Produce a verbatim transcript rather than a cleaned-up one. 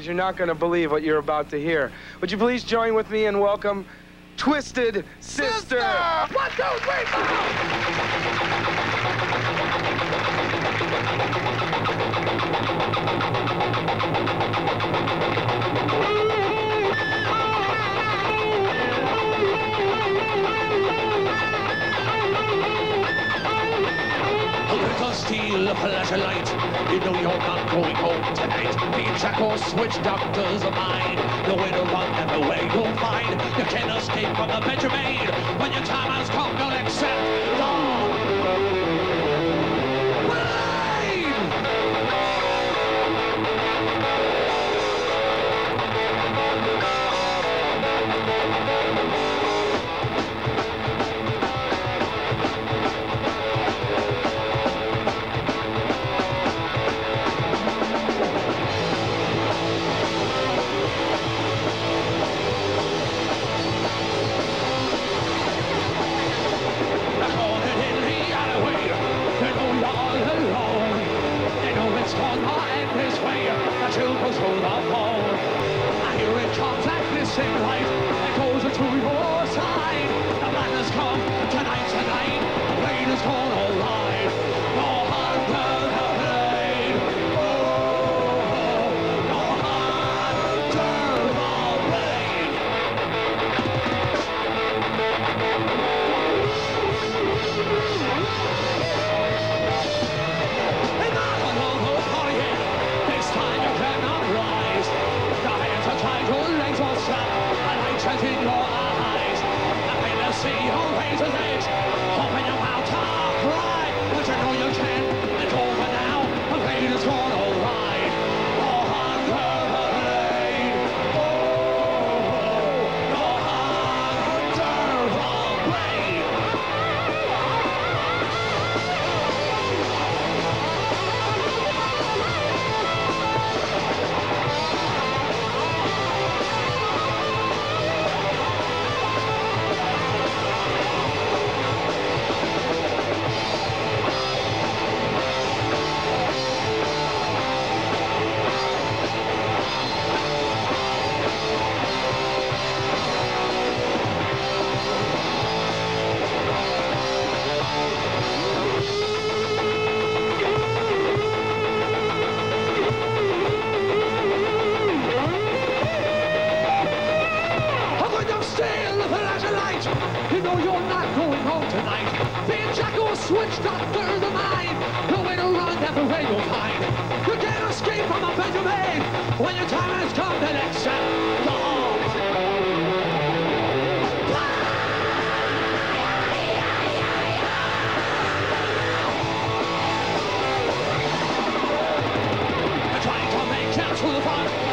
You're not going to believe what you're about to hear. Would you please join with me and welcome Twisted Sister? Sister! One, two, three, four! Steal a flashlight, you know you're not going home tonight. The jack or switch doctors of mine, the way to run and the way you'll find. You can't escape from the bed you made. When your time has come, you'll accept the switch doctor the mind. No way to run, that's the way you'll find. You can't escape from a bed you made. When your time has come, then accept the halt. You're trying to make it to the front.